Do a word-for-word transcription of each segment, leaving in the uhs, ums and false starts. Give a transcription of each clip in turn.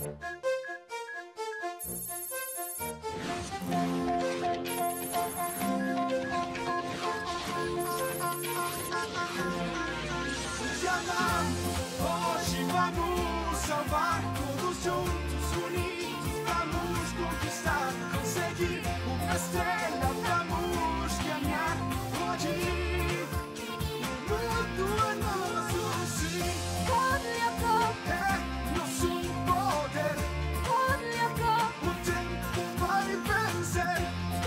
Hoje vamos salvar todos juntos, unidos, vamos conquistar, conseguir uma estrela, vamos ganhar. Pode ir, o mundo é nosso, sim. É nosso poder. O tempo vai vencer.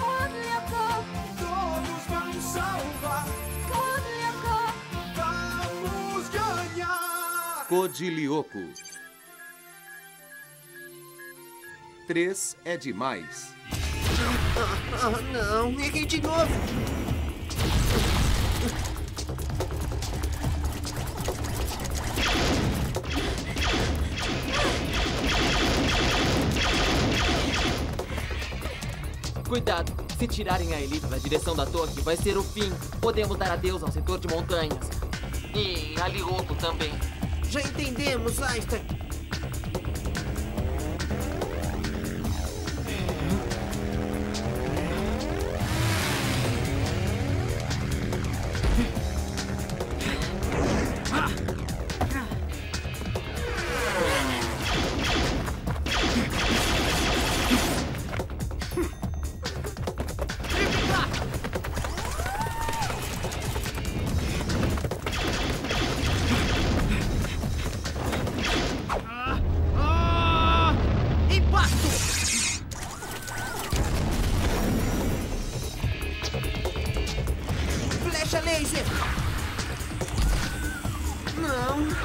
Todos vão salvar. Vamos ganhar. Codilioco. Três é demais. Ah, ah, não, errei de novo. Cuidado, se tirarem a Elita da direção da torre, vai ser o fim. Podemos dar adeus ao setor de montanhas. E a Lioco também. Já entendemos, Einstein. Flecha laser! Não!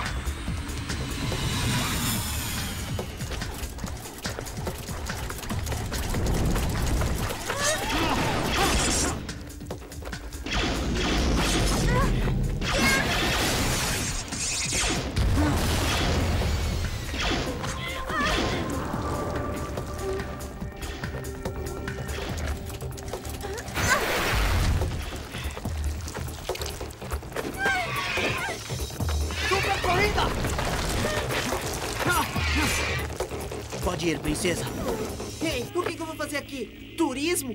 Pode ir, princesa. Ei, o que que eu vou fazer aqui? Turismo?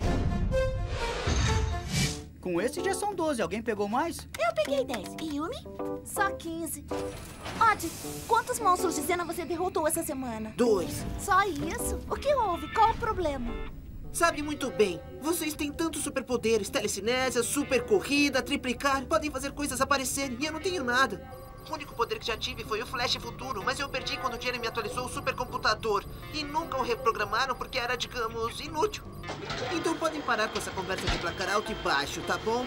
Com esse já são doze. Alguém pegou mais? Eu peguei dez. E Yumi? Só quinze. Odd, quantos monstros de cena você derrotou essa semana? Dois. Só isso? O que houve? Qual o problema? Sabe muito bem. Vocês têm tantos superpoderes. Telecinésia, super corrida, triplicar. Podem fazer coisas aparecerem e eu não tenho nada. O único poder que já tive foi o Flash Futuro, mas eu perdi quando o Jeremy atualizou o supercomputador. E nunca o reprogramaram porque era, digamos, inútil. Então podem parar com essa conversa de placar alto e baixo, tá bom?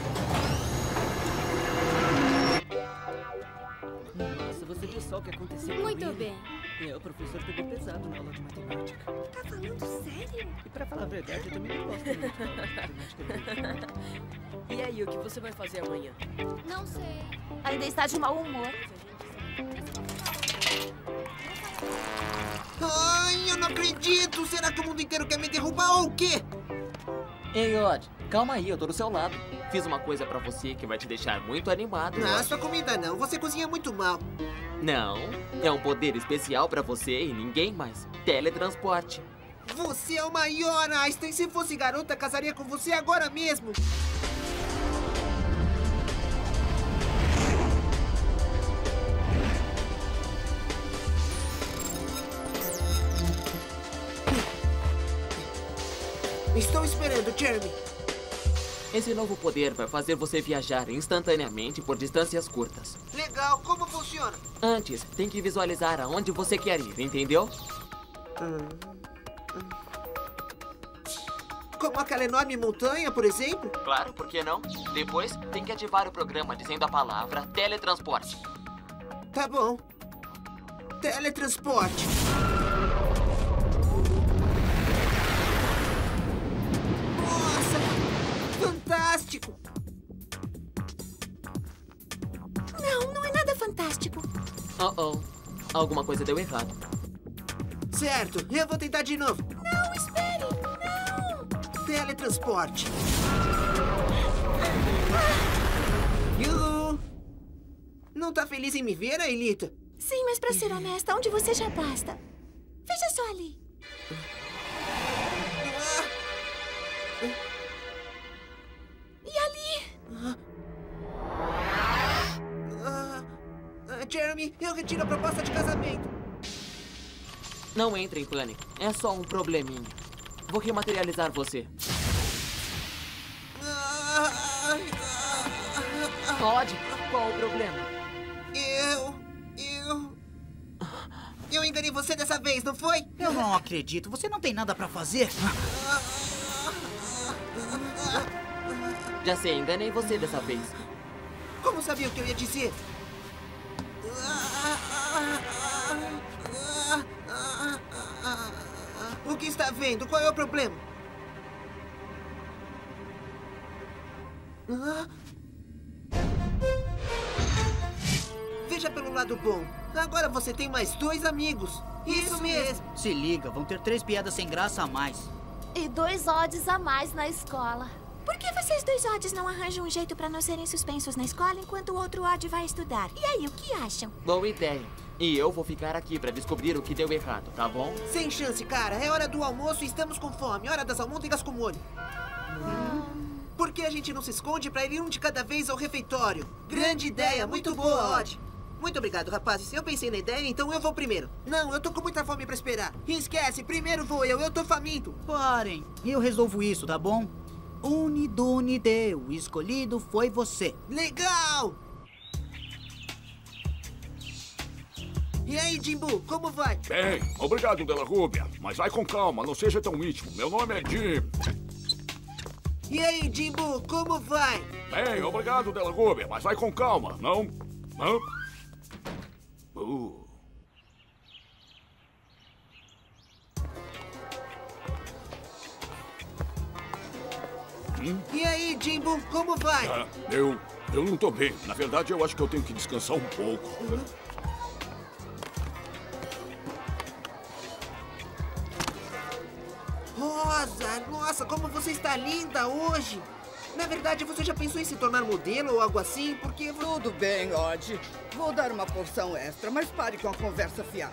Nossa, você viu só o que aconteceu com Muito ele? bem. É, o professor pegou pesado na aula de matemática. Tá falando sério? E pra falar a verdade, eu também não gosto muito da aula de matemática dele. E aí, o que você vai fazer amanhã? Não sei. Ainda está de mau humor. Ai, eu não acredito! Será que o mundo inteiro quer me derrubar ou o quê? Ei, Odd, calma aí, eu tô do seu lado. Fiz uma coisa pra você que vai te deixar muito animado. Não, Odd. sua comida não. Você cozinha muito mal. Não, é um poder especial pra você e ninguém mais. Teletransporte. Você é o maior, Einstein. Se fosse garota, casaria com você agora mesmo. Estou esperando, Jeremy. Esse novo poder vai fazer você viajar instantaneamente por distâncias curtas. Legal, como funciona? Antes, tem que visualizar aonde você quer ir, entendeu? Como aquela enorme montanha, por exemplo? Claro, por que não? Depois, tem que ativar o programa dizendo a palavra teletransporte. Tá bom. Teletransporte. Nossa! Fantástico! Não, não é nada fantástico. Oh, oh. Alguma coisa deu errado. Certo, eu vou tentar de novo. Não, espere! Não! Teletransporte. Yuhu! Não tá feliz em me ver, Aelita? Sim, mas pra ser honesta, onde você já basta? Veja só ali. E ali? Ah, ah, Jeremy, eu retiro a proposta de casamento. Não entre em pânico. É só um probleminha. Vou rematerializar você. Ah, Pode? Qual o problema? Eu... Eu... Eu enganei você dessa vez, não foi? Eu não acredito. Você não tem nada pra fazer? Já sei, enganei você dessa vez. Como sabia o que eu ia dizer? O que está vendo? Qual é o problema? Ah? Veja pelo lado bom. Agora você tem mais dois amigos. Isso mesmo. Se liga, vão ter três piadas sem graça a mais. E dois odds a mais na escola. Por que vocês dois odds não arranjam um jeito pra não serem suspensos na escola enquanto o outro odd vai estudar? E aí, o que acham? Boa ideia. E eu vou ficar aqui pra descobrir o que deu errado, tá bom? Sem chance, cara. É hora do almoço e estamos com fome. Hora das almôndegas com molho. Por que a gente não se esconde pra ir um de cada vez ao refeitório? Grande ideia, muito boa, Odd. Muito obrigado, rapazes. Eu pensei na ideia, então eu vou primeiro. Não, eu tô com muita fome pra esperar. Esquece, primeiro vou eu, eu tô faminto. Parem, eu resolvo isso, tá bom? Unidunide, o escolhido foi você. Legal! E aí, Jimbo, como vai? Bem, obrigado, Della Rúbia. Mas vai com calma, não seja tão íntimo. Meu nome é Jim. E aí, Jimbo, como vai? Bem, obrigado, Della Rúbia. Mas vai com calma, não? Não? Uh. Hum? E aí, Jimbo, como vai? Ah, eu... eu não tô bem. Na verdade, eu acho que eu tenho que descansar um pouco. Uhum. Rosa, nossa, como você está linda hoje. Na verdade, você já pensou em se tornar modelo ou algo assim? Porque... Tudo bem, Odd. Vou dar uma porção extra, mas pare com a conversa fiada.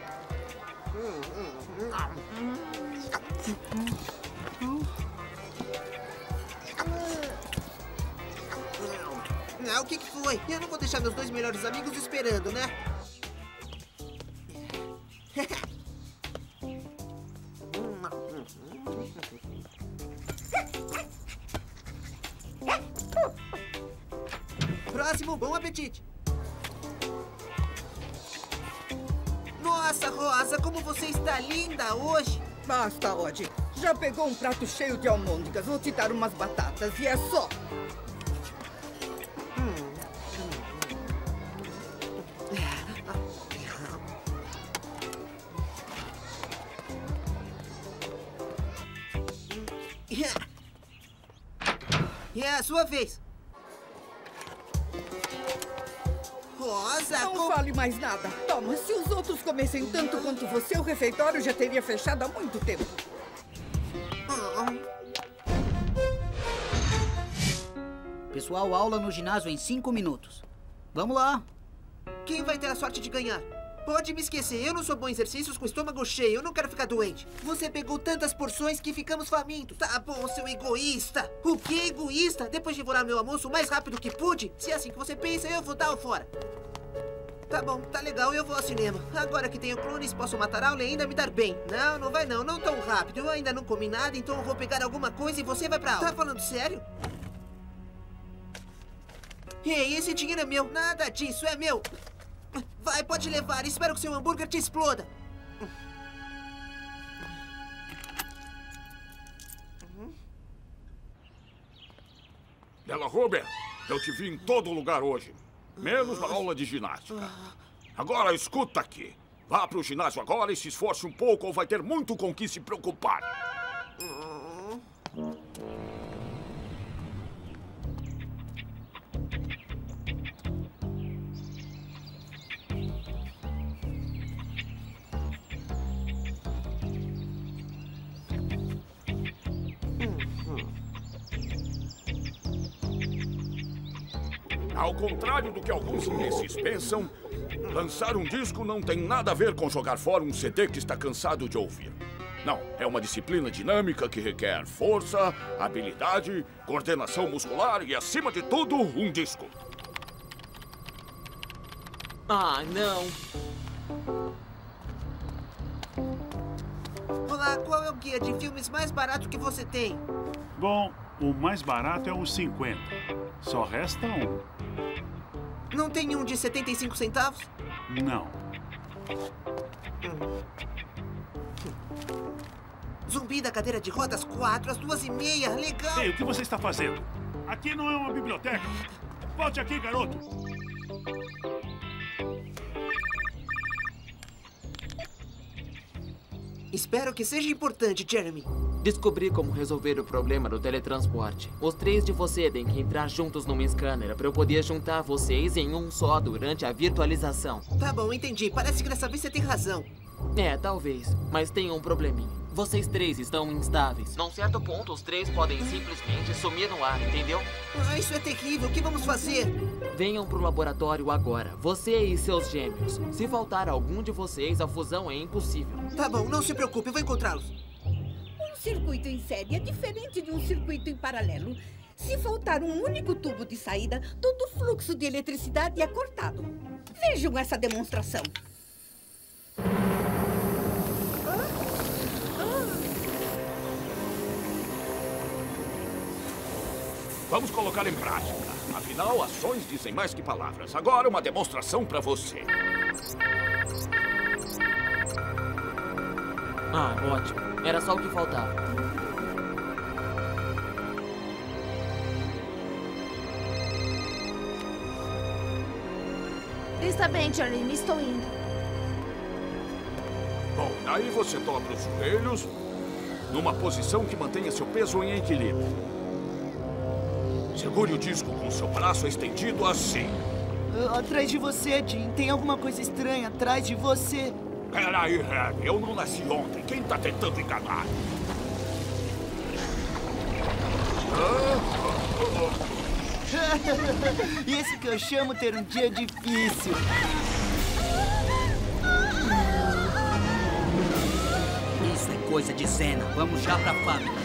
Ah, o que que foi? Eu não vou deixar meus dois melhores amigos esperando, né? Próximo, bom apetite. Nossa, Rosa, como você está linda hoje. Basta, Odd. Já pegou um prato cheio de almôndegas. Vou te dar umas batatas e é só. É a sua vez. Rosa, Não com... fale mais nada. Toma, se os outros comessem tanto quanto você, o refeitório já teria fechado há muito tempo. Pessoal, aula no ginásio em cinco minutos. Vamos lá. Quem vai ter a sorte de ganhar? Pode me esquecer, eu não sou bom em exercícios com o estômago cheio, eu não quero ficar doente. Você pegou tantas porções que ficamos famintos. Tá bom, seu egoísta. O que egoísta? Depois de devorar meu almoço o mais rápido que pude? Se é assim que você pensa, eu vou dar o fora. Tá bom, tá legal, eu vou ao cinema. Agora que tenho clones, posso matar a aula e ainda me dar bem. Não, não vai não, não tão rápido. Eu ainda não comi nada, então eu vou pegar alguma coisa e você vai pra aula. Tá falando sério? Ei, esse dinheiro é meu. Nada disso, é meu. Vai, pode levar. Espero que seu hambúrguer te exploda. Della Rúbia, eu te vi em todo lugar hoje. Menos na aula de ginástica. Agora, escuta aqui. Vá pro ginásio agora e se esforce um pouco ou vai ter muito com que se preocupar. Ao contrário do que alguns ingleses pensam, lançar um disco não tem nada a ver com jogar fora um C D que está cansado de ouvir. Não, é uma disciplina dinâmica que requer força, habilidade, coordenação muscular e, acima de tudo, um disco. Ah, não. Olá, qual é o guia de filmes mais barato que você tem? Bom, o mais barato é o cinquenta. Só resta um. Não tem um de setenta e cinco centavos? Não. Hum. Zumbi da cadeira de rodas quatro, às duas e meia. Legal! Ei, o que você está fazendo? Aqui não é uma biblioteca. Volte aqui, garoto. Espero que seja importante, Jeremy. Descobri como resolver o problema do teletransporte. Os três de você têm que entrar juntos numa scanner para eu poder juntar vocês em um só durante a virtualização. Tá bom, entendi. Parece que dessa vez você tem razão. É, talvez. Mas tem um probleminha. Vocês três estão instáveis. Num certo ponto, os três podem simplesmente sumir no ar, entendeu? Ah, isso é terrível. O que vamos fazer? Venham pro laboratório agora. Você e seus gêmeos. Se faltar algum de vocês, a fusão é impossível. Tá bom, não se preocupe. Eu vou encontrá-los. Um circuito em série é diferente de um circuito em paralelo. Se faltar um único tubo de saída, todo o fluxo de eletricidade é cortado. Vejam essa demonstração. Vamos colocar em prática. Afinal, ações dizem mais que palavras. Agora, uma demonstração para você. Ah, ótimo. Era só o que faltava. Está bem, Jeremy. Estou indo. Bom, aí você dobra os joelhos numa posição que mantenha seu peso em equilíbrio. Segure o disco com seu braço estendido assim. Uh, atrás de você, Jim. Tem alguma coisa estranha atrás de você. Peraí, Harry. Eu não nasci ontem. Quem tá tentando enganar? Isso que eu chamo ter um dia difícil. Isso é coisa de cena. Vamos já pra fábrica.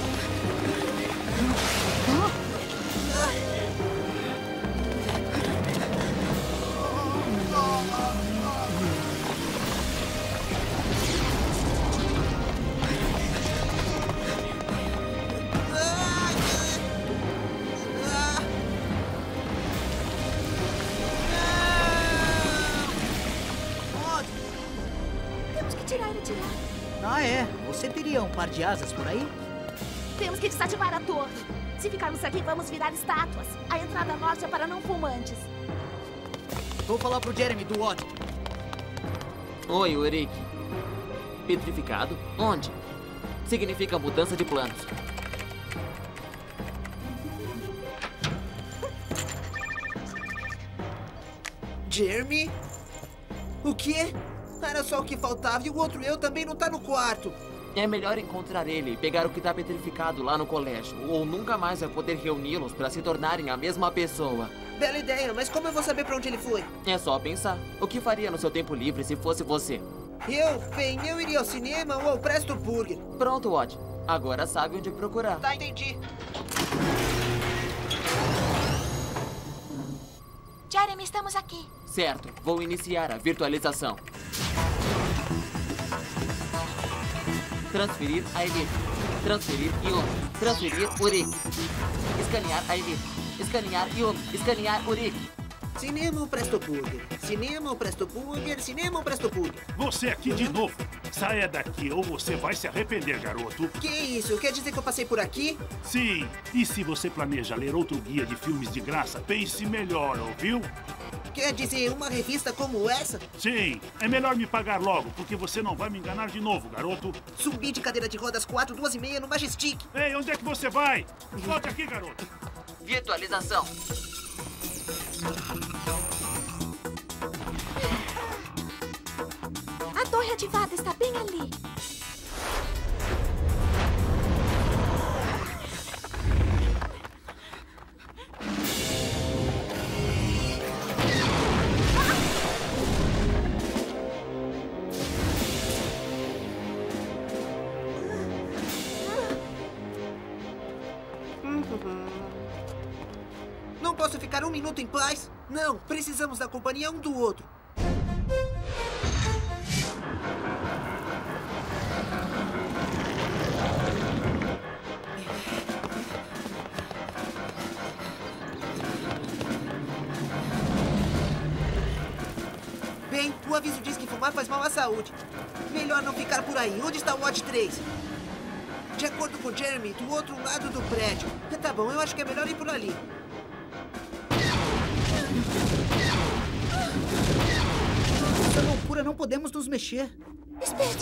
Ah, é? Você teria um par de asas por aí? Temos que desativar a torre. Se ficarmos aqui, vamos virar estátuas. A entrada norte é para não fumantes. Vou falar pro Jeremy do Watt. Oi, Uric. Petrificado? Onde? Significa mudança de planos. Jeremy? O quê? Era só o que faltava e o outro eu também não tá no quarto. É melhor encontrar ele e pegar o que tá petrificado lá no colégio. Ou nunca mais vai poder reuni-los para se tornarem a mesma pessoa. Bela ideia, mas como eu vou saber pra onde ele foi? É só pensar. O que faria no seu tempo livre se fosse você? Eu, bem, eu iria ao cinema ou ao Presto Burger. Pronto, Odd. Agora sabe onde procurar. Tá, entendi. Jeremy, estamos aqui. Certo. Vou iniciar a virtualização. Transferir a elite. Transferir Yumi. Transferir Uric. Escanear a elite. Escanear Yumi. Escanear Uric. Cinema ou Presto Burger? Cinema ou Presto Burger? Cinema ou Presto Burger? Você aqui de novo. Saia daqui ou você vai se arrepender, garoto. Que isso? Quer dizer que eu passei por aqui? Sim. E se você planeja ler outro guia de filmes de graça, pense melhor, ouviu? Quer dizer, uma revista como essa? Sim. É melhor me pagar logo, porque você não vai me enganar de novo, garoto. Zumbi de cadeira de rodas quatro, duas e meia no Majestic. Ei, onde é que você vai? Volte aqui, garoto. Virtualização. A torre ativada está bem ali. um minuto em paz? Não, precisamos da companhia um do outro. Bem, o aviso diz que fumar faz mal à saúde. Melhor não ficar por aí. Onde está o Watch três? De acordo com Jeremy, do outro lado do prédio. Tá bom, eu acho que é melhor ir por ali. Essa loucura, não podemos nos mexer. Espera.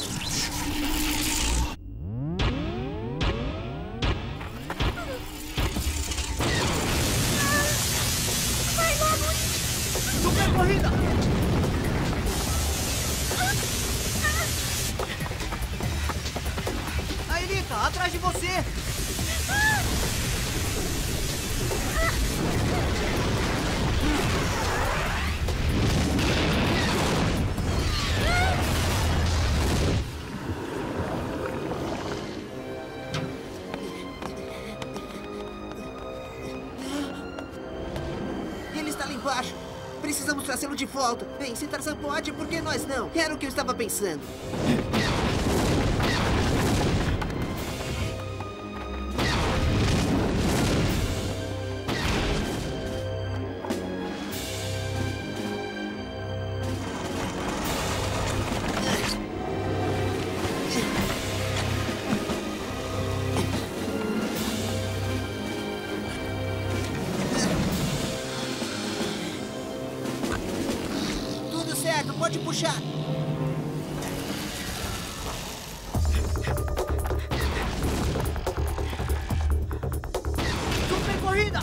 Vai logo! Super corrida! Aelita, atrás de você! Ele está lá embaixo. Precisamos trazê-lo de volta. Bem, se Tarzan pode, por que nós não? Era o que eu estava pensando. Tudo certo, pode puxar. Super corrida!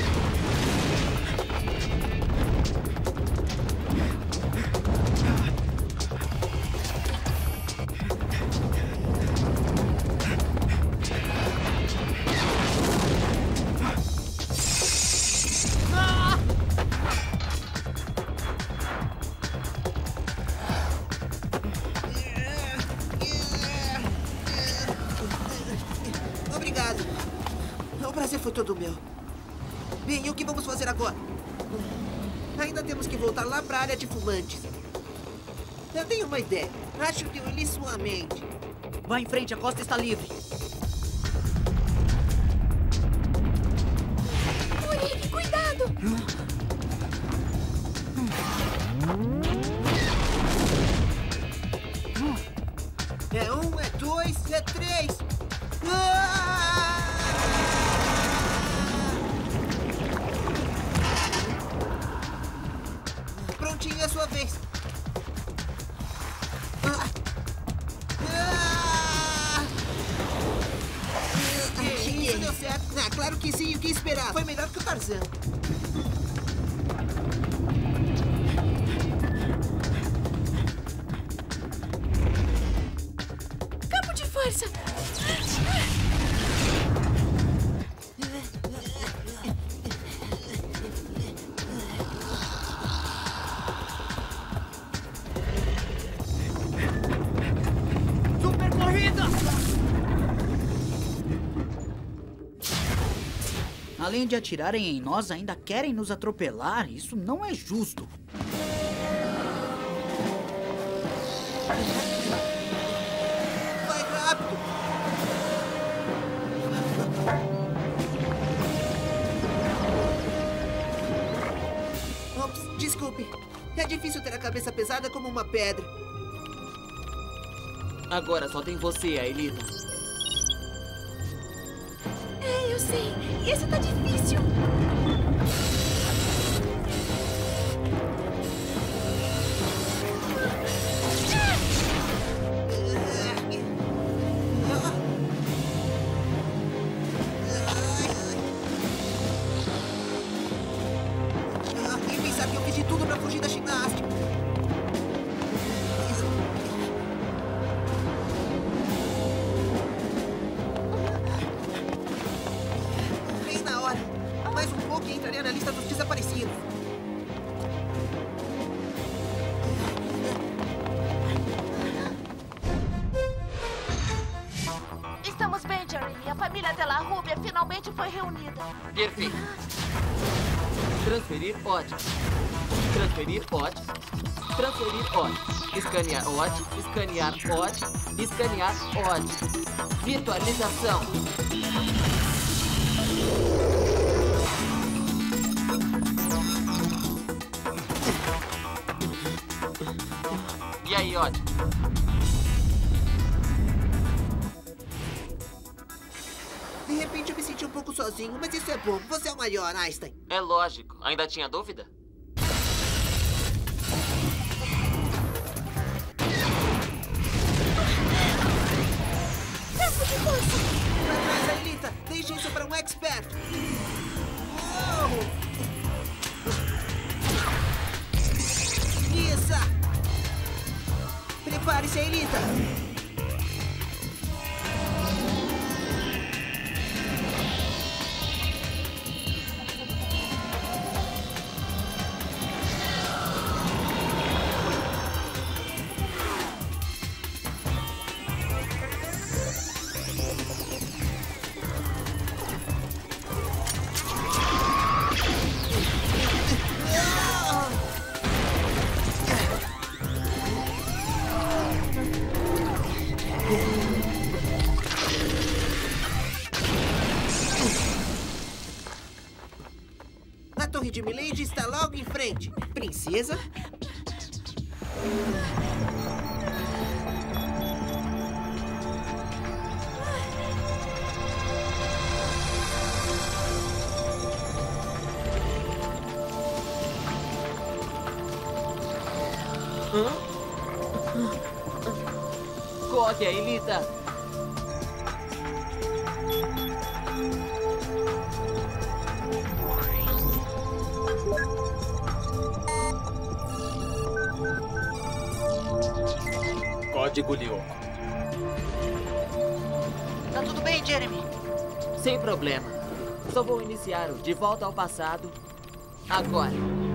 Obrigado. O prazer foi todo meu. Bem, e o que vamos fazer agora? Ainda temos que voltar lá para a área de fumantes. Eu tenho uma ideia. Acho que eu li sua mente. Vá em frente, a costa está livre. Murique, cuidado! É um, é dois, é três. Ah! Prontinho, é a sua vez. Ah! Ah! Isso deu certo. Ah, claro que sim, o que esperar? Foi melhor que o Tarzan. Campo de força! Super corrida! Além de atirarem em nós, ainda querem nos atropelar. Isso não é justo. Vai rápido! Ops, desculpe. É difícil ter a cabeça pesada como uma pedra. Agora só tem você, Aelita. É, eu sei. Esse tá difícil. Ah, e pensar que eu fiz de tudo pra fugir da ginástica. Bem na hora. Mais um pouco e entraria na lista dos desaparecidos. Estamos bem, Jeremy. A família Della Rubia finalmente foi reunida. Perfeito. Transferir odd. Transferir odd. Transferir odd. Escanear odd. Escanear odd. Escanear odd. Virtualização. E aí, odd? De repente eu me senti um pouco sozinho, mas isso é bom. Você é o maior, Einstein. É lógico. Ainda tinha dúvida? Tempo de força! Pra trás, Aelita! Deixe isso para um expert! Uou! Isso! Prepare-se, Aelita! A torre de Milady está logo em frente. Princesa? Hã? Corre, Aelita! Código Lyoko. Tá tudo bem, Jeremy? Sem problema. Só vou iniciar o De Volta ao Passado agora.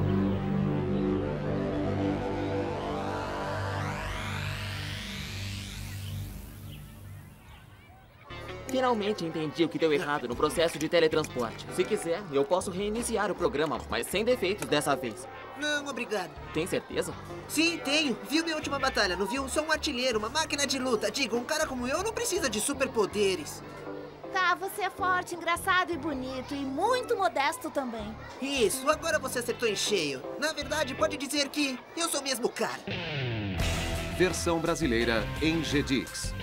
Finalmente entendi o que deu errado no processo de teletransporte. Se quiser, eu posso reiniciar o programa, mas sem defeitos dessa vez. Não, obrigado. Tem certeza? Sim, tenho. Viu minha última batalha, não viu? Sou um artilheiro, uma máquina de luta. Digo, um cara como eu não precisa de superpoderes. Tá, você é forte, engraçado e bonito. E muito modesto também. Isso, agora você acertou em cheio. Na verdade, pode dizer que eu sou mesmo o cara. Versão brasileira em G D I X.